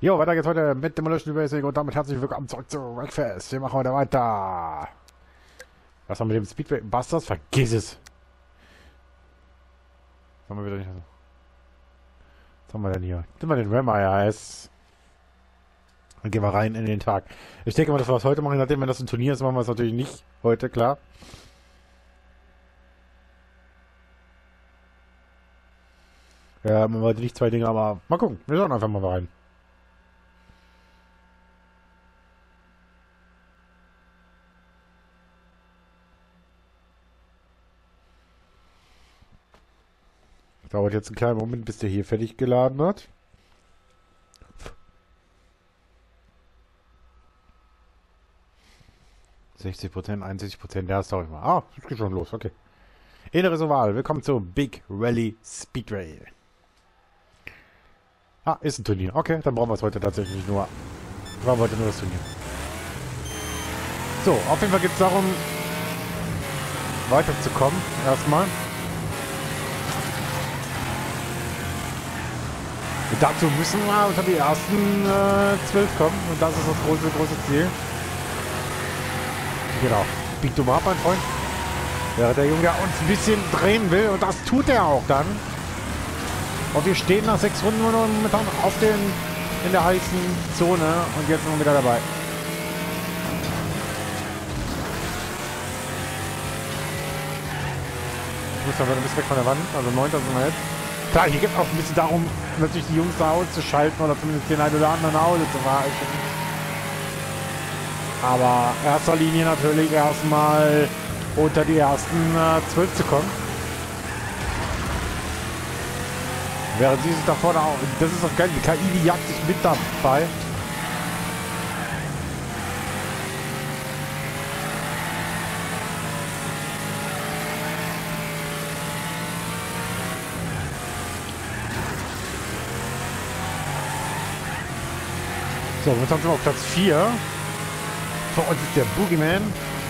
Jo, weiter geht's heute mit Demolition Racing und damit herzlich willkommen zurück zu Wreckfest. Wir machen heute weiter. Was haben wir mit dem Speedway Busters? Vergiss es. Was haben wir wieder nicht? Was haben wir denn hier? Nehmen wir den Ram IAS. Dann gehen wir rein in den Tag. Ich denke mal, dass wir das heute machen. Nachdem, wenn das ein Turnier ist, machen wir es natürlich nicht heute, klar. Ja, haben wir heute nicht zwei Dinge, aber mal gucken. Wir schauen einfach mal rein. Dauert jetzt einen kleinen Moment, bis der hier fertig geladen hat. %, 61%, ja, das dauert mal. Ah, das geht schon los, okay. Inneres Oval, willkommen zu Big Rally Speedway. Ah, ist ein Turnier. Okay, dann brauchen wir es heute tatsächlich nur. Brauchen wir heute nur das Turnier. So, auf jeden Fall geht es darum, weiterzukommen. Erstmal. Und dazu müssen wir unter die ersten 12 kommen. Und das ist das große Ziel. Genau. Bieg du mal ab, mein Freund. Wäre der Junge, der uns ein bisschen drehen will. Und das tut er auch dann. Und wir stehen nach 6 Runden momentan in der heißen Zone. Und jetzt sind wir wieder dabei. Ich muss dann wieder ein bisschen weg von der Wand. Also 9. sind wir jetzt. Klar, hier geht es auch ein bisschen darum, natürlich die Jungs da auszuschalten oder zumindest den einen oder anderen nach Hause zu weichen. Aber in erster Linie natürlich erstmal unter die ersten 12 zu kommen. Während sie sich da vorne auch, das ist auch geil, die KI, die jagt sich mit dabei. So, jetzt haben wir auf Platz 4. Vor uns ist der Boogeyman.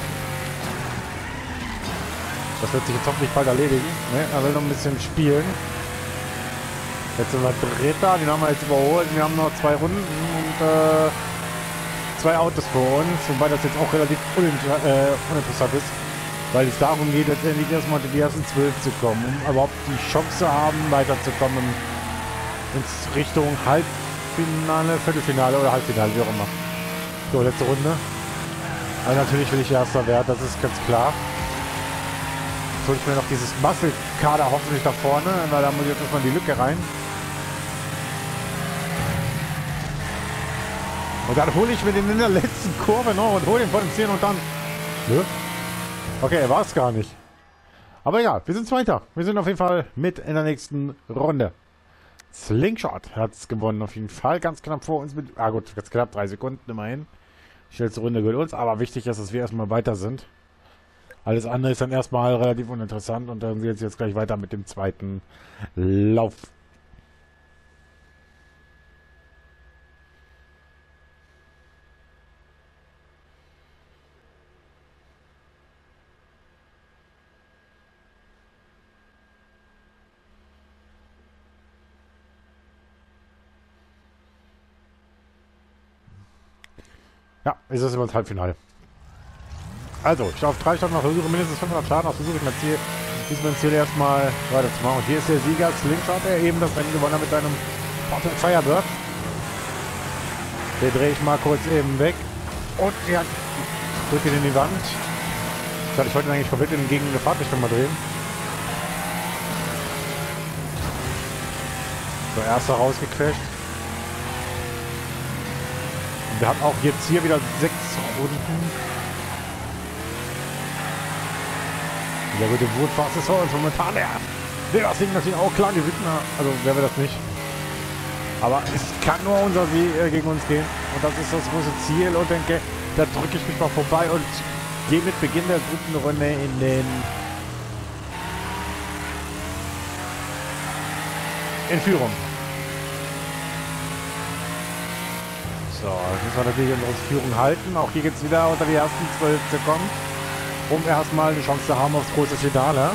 Das wird sich jetzt hoffentlich bald erledigen. Ne? Er will noch ein bisschen spielen. Jetzt sind wir Dritter, den haben wir jetzt überholt. Wir haben noch 2 Runden und 2 Autos vor uns. Wobei das jetzt auch relativ uninteressant ist. Weil es darum geht, letztendlich erstmal die ersten 12 zu kommen. Um überhaupt die Chance zu haben, weiterzukommen in Richtung Halbfinale, Viertelfinale oder Halbfinale, wie auch immer. So, letzte Runde. Aber natürlich will ich Erster werden, das ist ganz klar. Jetzt hole ich mir noch dieses Muscle-Kader hoffentlich da vorne, weil da muss ich jetzt erstmal in die Lücke rein. Und dann hole ich mir den in der letzten Kurve noch und hole ihn vor dem 10 und dann... Nö. Okay, er war es gar nicht. Aber egal, wir sind Zweiter. Wir sind auf jeden Fall mit in der nächsten Runde. Slingshot hat es gewonnen, auf jeden Fall. Ganz knapp vor uns mit... Ah gut, ganz knapp, 3 Sekunden immerhin. Die schnellste Runde gehört uns, aber wichtig ist, dass wir erstmal weiter sind. Alles andere ist dann erstmal relativ uninteressant und dann geht es jetzt gleich weiter mit dem zweiten Lauf. Ja, ist es immer das Halbfinale. Also, ich auf 3 Starten noch versuche mindestens 500 Starten, versuche ich mein Ziel, diesem Ziel erstmal weiterzumachen. Und hier ist der Sieger Slingshot, der eben das Rennen gewonnen hat mit seinem Portal Firebird. Den drehe ich mal kurz eben weg. Und ja, drücke ihn in die Wand. Ich wollte ihn eigentlich komplett gegen eine Fahrtrichtung mal drehen. So, erster rausgequetscht. Und wir haben auch jetzt hier wieder 6 Runden. Der gute Wurffass ist so und momentan der das Ding natürlich auch klar gewinnt. Also wer will das nicht. Aber es kann nur unser Sieg gegen uns gehen. Und das ist das große Ziel. Und denke, da drücke ich mich mal vorbei und gehe mit Beginn der guten Runde in Führung. So, jetzt müssen wir natürlich unsere Führung halten. Auch hier geht es wieder unter die ersten 12 zu kommen. Um erstmal eine Chance zu haben aufs große Finale.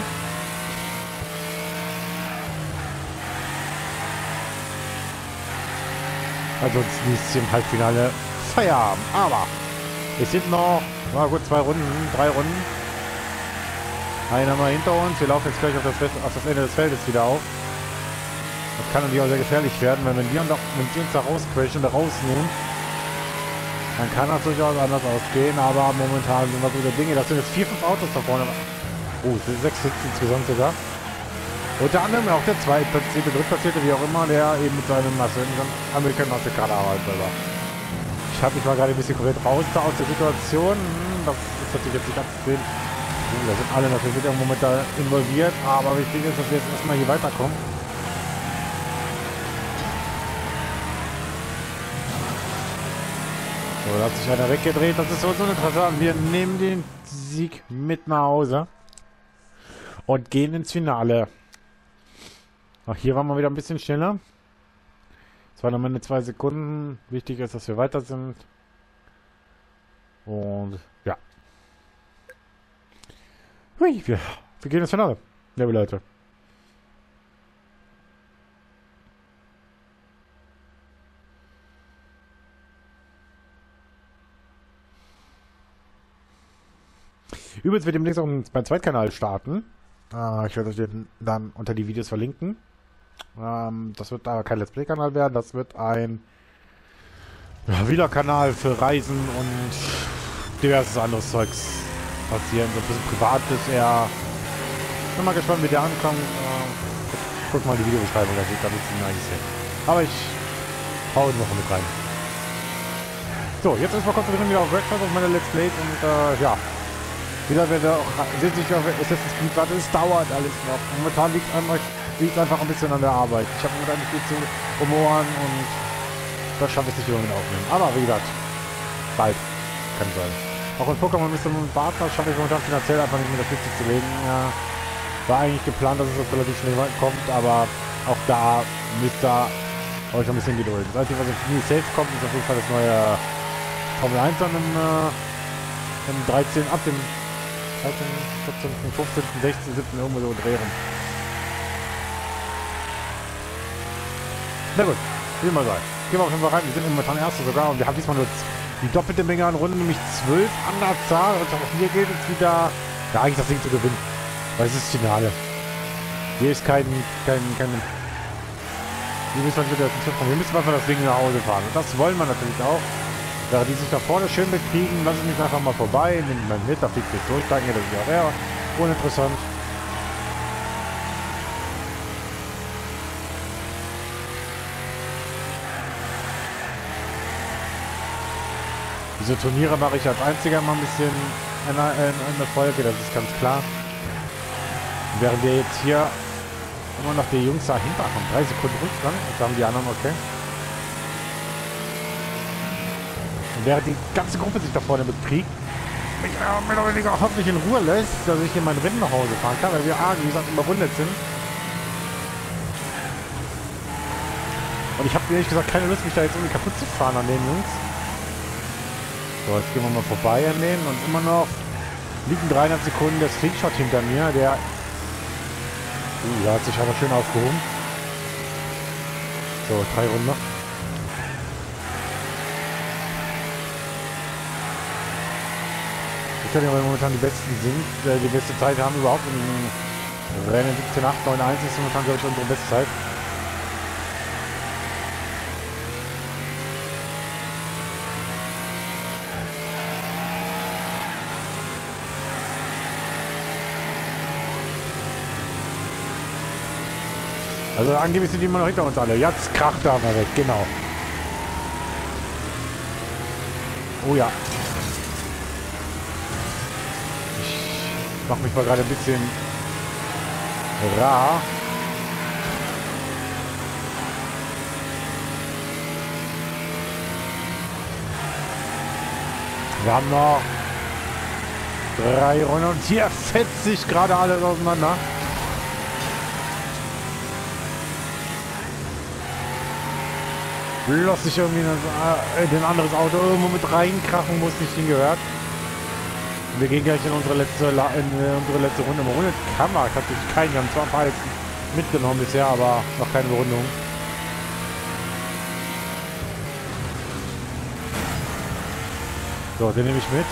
Ansonsten ist es im Halbfinale Feierabend. Aber es sind noch, na gut, 2 Runden, 3 Runden. Einen haben wir hinter uns. Wir laufen jetzt gleich auf das Ende des Feldes wieder auf. Das kann natürlich auch sehr gefährlich werden, weil wenn die uns da rausquetschen oder rausnehmen, dann kann das durchaus anders ausgehen. Aber momentan sind wir gute Dinge. Das sind jetzt 4, 5 Autos da vorne. Oh, 6 sitzen insgesamt sogar. Unter anderem auch der Drittplatzierte, wie auch immer, der eben mit seinem American Mastercard arbeitet. Ich habe mich mal gerade ein bisschen komplett raus aus der Situation. Das ist natürlich jetzt nicht ganz zu sehen. Da sind alle natürlich wieder im Moment da involviert, aber wichtig ist, dass wir jetzt erstmal hier weiterkommen. So, da hat sich einer weggedreht, das ist so interessant. Wir nehmen den Sieg mit nach Hause und gehen ins Finale. Ach, hier waren wir wieder ein bisschen schneller. Es waren am Ende 2 Sekunden. Wichtig ist, dass wir weiter sind. Und ja. Hui, wir gehen ins Finale, liebe Leute. Übrigens wird demnächst auch mein Zweitkanal starten. Ich werde euch den dann unter die Videos verlinken. Das wird aber kein Let's Play-Kanal werden. Das wird ein Vlog-Kanal für Reisen und diverses anderes Zeugs passieren. So ein bisschen privates eher. Bin mal gespannt, wie der ankommt. Guck mal die Videobeschreibung, da steht da ein bisschen eigentlich hin. Aber ich hau ihn noch mit rein. So, jetzt erstmal konzentrieren wir auf Breakfast, auf meine Let's Plays und ja. Wieder werde auch seht sich auf Assassin's Creed warte, es dauert alles noch. Momentan liegt es einfach ein bisschen an der Arbeit. Ich habe momentan nicht viel zu rumoren und das schaffe ich nicht irgendwie aufnehmen. Aber wie gesagt, bald kann sein. Auch in Pokémon Mr. Bart schaffe ich momentan finanziell einfach nicht mehr das Wichtigste zu legen. Ja, war eigentlich geplant, dass es relativ schnell kommt, aber auch da müsst ihr euch ein bisschen gedulden. Das Einzige, was jetzt nie safe kommt, ist auf jeden Fall das neue Formel 1 dann im 13, ab dem 13., 14., 15., 16., 17. irgendwo so drehen. Na gut, wie immer sei. Gehen wir auf jeden Fall rein. Wir sind momentan Erste sogar und wir haben diesmal nur die doppelte Menge an Runden, nämlich 12 an der Zahl. Und auch hier geht es wieder, ja, eigentlich das Ding zu gewinnen. Weil es ist das Finale. Hier ist wir müssen wieder wir müssen einfach das Ding nach Hause fahren. Und das wollen wir natürlich auch. Da die sich da vorne schön bekriegen, lassen mich einfach mal vorbei, nehmen mal mit, da fliegt jetzt durch, danke, das ist ja eher uninteressant. Diese Turniere mache ich als einziger mal ein bisschen eine Folge, das ist ganz klar. Während wir jetzt hier immer noch die Jungs dahinter haben, 3 Sekunden Rückstand, und sagen die anderen, okay. Und während die ganze Gruppe sich da vorne bekriegt, mich mehr oder weniger hoffentlich in Ruhe lässt, dass ich hier mein Rennen nach Hause fahren kann, weil wir wie gesagt, überrundet sind. Und ich habe ehrlich gesagt keine Lust, mich da jetzt irgendwie kaputt zu fahren an den Jungs. So, jetzt gehen wir mal vorbei an denen und immer noch liegen 300 Sekunden der Slingshot hinter mir, der hat sich aber schön aufgehoben. So, 3 Runden noch. Ich kann ja, weil momentan die Besten sind, die beste Zeit haben überhaupt im Rennen 17.891 ist momentan, glaube ich, unsere beste Zeit. Also angeblich sind die immer noch hinter uns alle. Jetzt kracht er mal weg, genau. Oh ja. Ich mache mich mal gerade ein bisschen rar. Wir haben noch 3 Runden und hier fetzt sich gerade alles auseinander. Bloß sich irgendwie in ein anderes Auto irgendwo mit reinkrachen muss, nicht hingehört. Wir gehen gleich in unsere letzte Runde. Runde kann man tatsächlich keinen. Wir haben zwar ein paar jetzt mitgenommen bisher, aber noch keine Berundung. So, den nehme ich mit.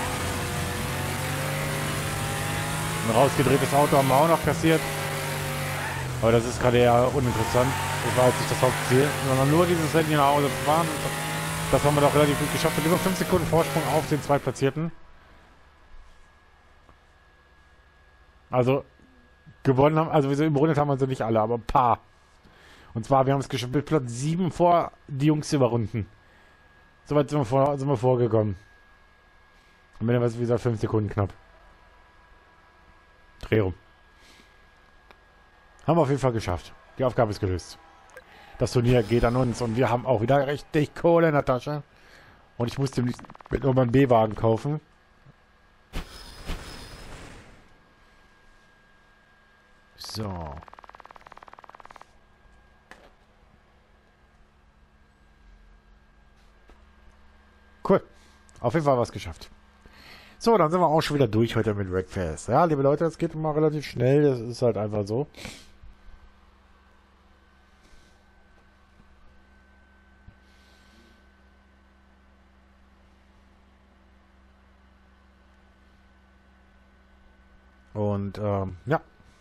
Ein rausgedrehtes Auto haben wir auch noch kassiert. Aber das ist gerade eher uninteressant. Das war jetzt nicht das Hauptziel, sondern nur dieses Rennen hier nach Hause zu fahren. Das haben wir doch relativ gut geschafft. Mit über 5 Sekunden Vorsprung auf den Zweitplatzierten. Also gewonnen haben, also wir überrundet haben wir sie nicht alle, aber ein paar. Und zwar, wir haben es geschafft, mit Platz 7 vor die Jungs überrunden. Soweit sind wir vorgekommen. Und wenn was wie gesagt 5 Sekunden knapp. Dreh rum. Haben wir auf jeden Fall geschafft. Die Aufgabe ist gelöst. Das Turnier geht an uns und wir haben auch wieder richtig Kohle in der Tasche. Und ich musste mit nochmal einen B-Wagen kaufen. So. Cool. Auf jeden Fall was geschafft. So, dann sind wir auch schon wieder durch heute mit Wreckfest. Ja, liebe Leute, das geht immer relativ schnell. Das ist halt einfach so. Und, ja.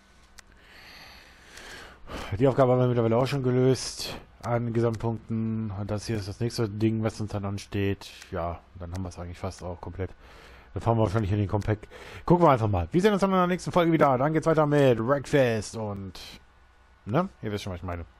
Die Aufgabe haben wir mittlerweile auch schon gelöst. An Gesamtpunkten. Und das hier ist das nächste Ding, was uns dann ansteht. Ja, dann haben wir es eigentlich fast auch komplett. Dann fahren wir wahrscheinlich in den Compact. Gucken wir einfach mal. Wir sehen uns dann in der nächsten Folge wieder. Dann geht's weiter mit Wreckfest und... Ne? Ihr wisst schon, was ich meine.